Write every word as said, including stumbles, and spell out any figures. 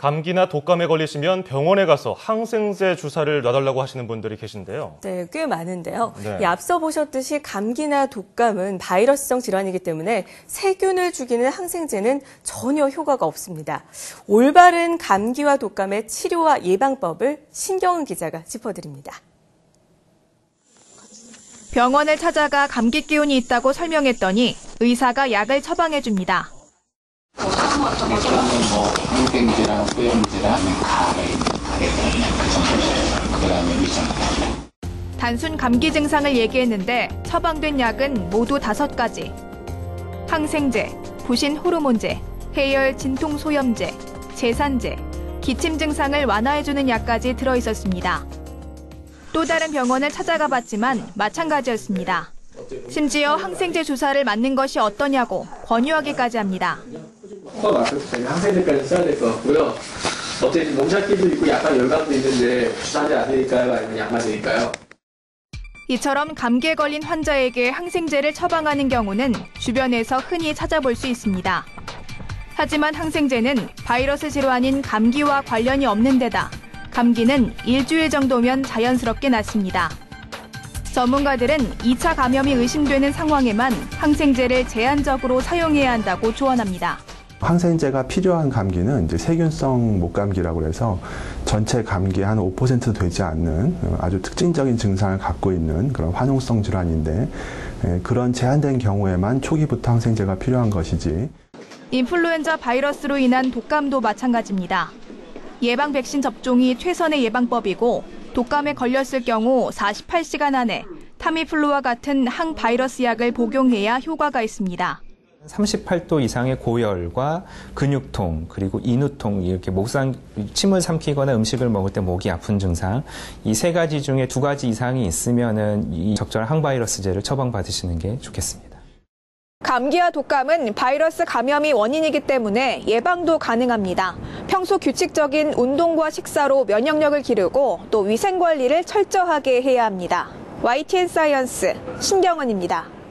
감기나 독감에 걸리시면 병원에 가서 항생제 주사를 놔달라고 하시는 분들이 계신데요. 네, 꽤 많은데요. 네. 이 앞서 보셨듯이 감기나 독감은 바이러스성 질환이기 때문에 세균을 죽이는 항생제는 전혀 효과가 없습니다. 올바른 감기와 독감의 치료와 예방법을 신경은 기자가 짚어드립니다. 병원을 찾아가 감기 기운이 있다고 설명했더니 의사가 약을 처방해줍니다. 뭐 항생제랑 소염제랑 가래 있는 가래가 그 정도예요. 그다음에 위생제. 단순 감기 증상을 얘기했는데 처방된 약은 모두 다섯 가지. 항생제, 부신 호르몬제, 해열 진통 소염제, 제산제, 기침 증상을 완화해주는 약까지 들어있었습니다. 또 다른 병원을 찾아가 봤지만 마찬가지였습니다. 심지어 항생제 주사를 맞는 것이 어떠냐고 권유하기까지 합니다. 코가 막혀서 저희 항생제까지 써야 될 것 같고요. 어쨌든 몸살기도 있고 약간 열감도 있는데 주사제 안 드릴까요? 아니면 약만 드릴까요? 이처럼 감기에 걸린 환자에게 항생제를 처방하는 경우는 주변에서 흔히 찾아볼 수 있습니다. 하지만 항생제는 바이러스 질환인 감기와 관련이 없는 데다 감기는 일주일 정도면 자연스럽게 낫습니다. 전문가들은 이 차 감염이 의심되는 상황에만 항생제를 제한적으로 사용해야 한다고 조언합니다. 항생제가 필요한 감기는 이제 세균성 목감기라고 해서 전체 감기의 한 오 퍼센트 되지 않는 아주 특징적인 증상을 갖고 있는 그런 환용성 질환인데 그런 제한된 경우에만 초기부터 항생제가 필요한 것이지. 인플루엔자 바이러스로 인한 독감도 마찬가지입니다. 예방 백신 접종이 최선의 예방법이고 독감에 걸렸을 경우 사십팔 시간 안에 타미플루와 같은 항바이러스 약을 복용해야 효과가 있습니다. 삼십팔 도 이상의 고열과 근육통, 그리고 인후통, 이렇게 목상, 침을 삼키거나 음식을 먹을 때 목이 아픈 증상, 이 세 가지 중에 두 가지 이상이 있으면은 이 적절한 항바이러스제를 처방받으시는 게 좋겠습니다. 감기와 독감은 바이러스 감염이 원인이기 때문에 예방도 가능합니다. 평소 규칙적인 운동과 식사로 면역력을 기르고 또 위생 관리를 철저하게 해야 합니다. 와이티엔 사이언스 신경은입니다.